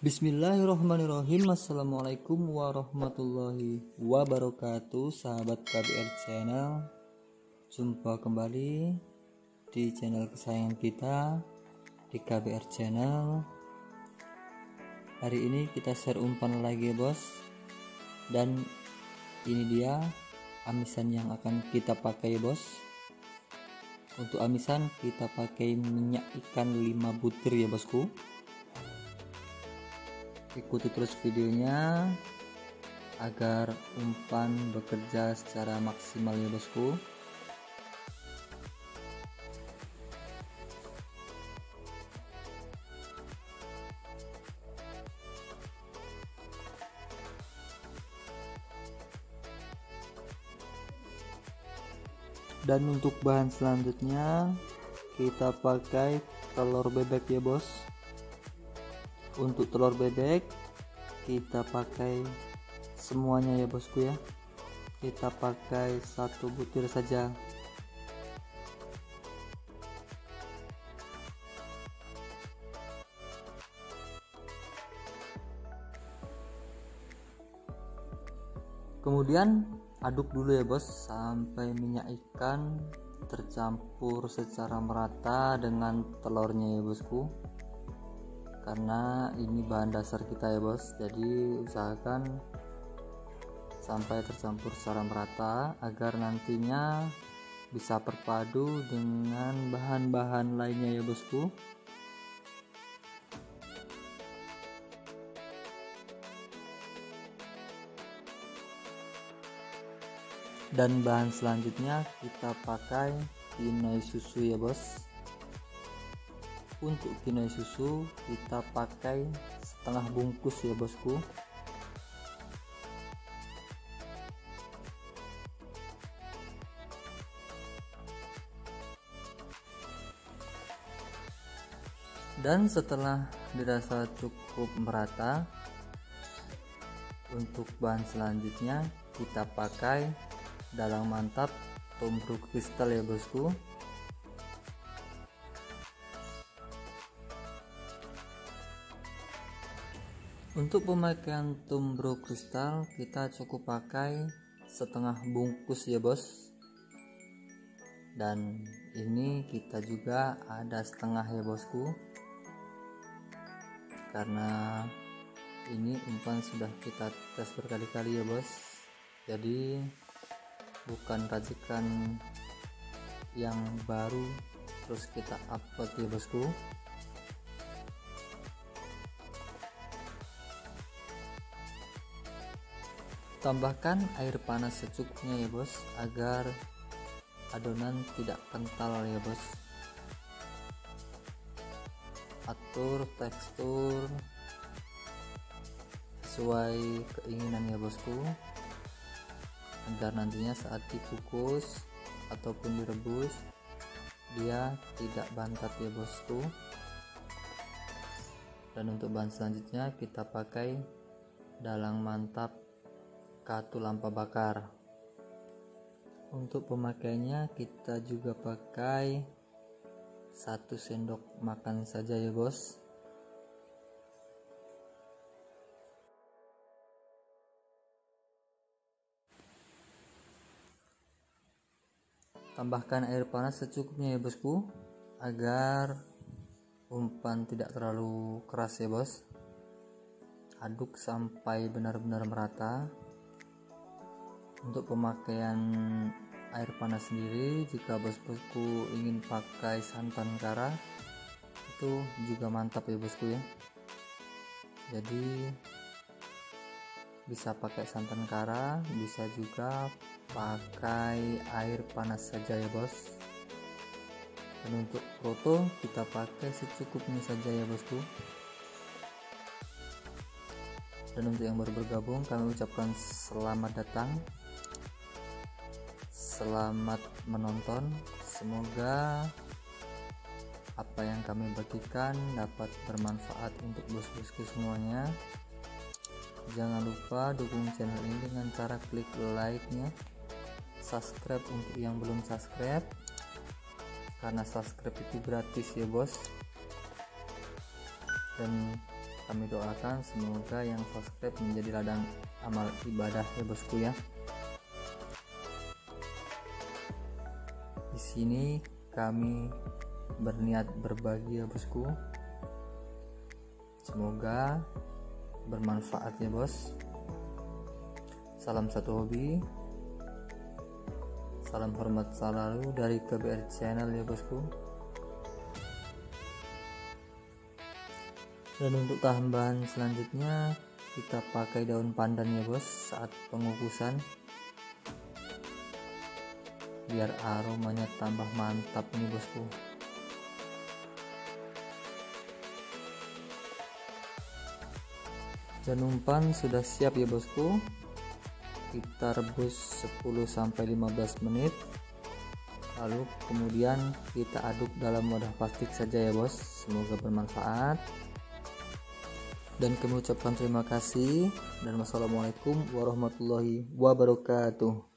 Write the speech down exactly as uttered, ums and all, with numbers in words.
Bismillahirrahmanirrahim. Assalamualaikum warahmatullahi wabarakatuh, sahabat K B R Channel. Jumpa kembali di channel kesayangan kita, di K B R Channel. Hari ini kita share umpan lagi, bos. Dan ini dia amisan yang akan kita pakai, bos. Untuk amisan kita pakai minyak ikan lima butir ya, bosku. Ikuti terus videonya agar umpan bekerja secara maksimal ya, bosku. Dan untuk bahan selanjutnya kita pakai telur bebek ya, bos. Untuk telur bebek kita pakai semuanya ya, bosku ya. Kita pakai satu butir saja. Kemudian aduk dulu ya, bos, sampai minyak ikan tercampur secara merata dengan telurnya ya, bosku. Karena ini bahan dasar kita ya, bos, jadi usahakan sampai tercampur secara merata agar nantinya bisa berpadu dengan bahan-bahan lainnya ya, bosku. Dan bahan selanjutnya kita pakai kinoi susu ya, bos. Untuk kinoi susu kita pakai setengah bungkus ya, bosku. Dan setelah dirasa cukup merata, untuk bahan selanjutnya kita pakai dalang mantap tumbro kristal ya, bosku. Untuk pemakaian tumbro kristal kita cukup pakai setengah bungkus ya, bos. Dan ini kita juga ada setengah ya, bosku. Karena ini umpan sudah kita tes berkali-kali ya, bos. Jadi bukan racikan yang baru terus kita upload ya, bosku. Tambahkan air panas secukupnya ya, bos, agar adonan tidak kental ya, bos. Atur tekstur sesuai keinginan ya, bosku, agar nantinya saat dikukus ataupun direbus dia tidak bantat ya, bosku. Dan untuk bahan selanjutnya kita pakai dalang mantap katu lampa bakar. Untuk pemakaiannya kita juga pakai satu sendok makan saja ya, bos. Tambahkan air panas secukupnya ya, bosku, agar umpan tidak terlalu keras ya, bos. Aduk sampai benar-benar merata. Untuk pemakaian air panas sendiri, jika bos-bosku ingin pakai santan kara, itu juga mantap ya, bosku ya. Jadi bisa pakai santan kara, bisa juga pakai air panas saja ya, bos. Dan untuk proto kita pakai secukupnya saja ya, bosku. Dan untuk yang baru bergabung, kami ucapkan selamat datang, selamat menonton. Semoga apa yang kami bagikan dapat bermanfaat untuk bos-bosku semuanya. Jangan lupa dukung channel ini dengan cara klik like-nya, subscribe untuk yang belum subscribe, karena subscribe itu gratis ya, bos. Dan Kami doakan semoga yang subscribe menjadi ladang amal ibadah ya bosku ya. Di sini kami berniat berbagi ya bosku. Semoga bermanfaat ya bos. Salam satu hobi. Salam hormat selalu dari K B R Channel ya bosku. Dan untuk tambahan selanjutnya kita pakai daun pandan ya bos saat pengukusan, biar aromanya tambah mantap nih bosku. Dan umpan sudah siap ya bosku. Kita rebus sepuluh sampai lima belas menit, lalu kemudian kita aduk dalam wadah plastik saja ya bos. Semoga bermanfaat, dan kami ucapkan terima kasih, dan wassalamualaikum warahmatullahi wabarakatuh.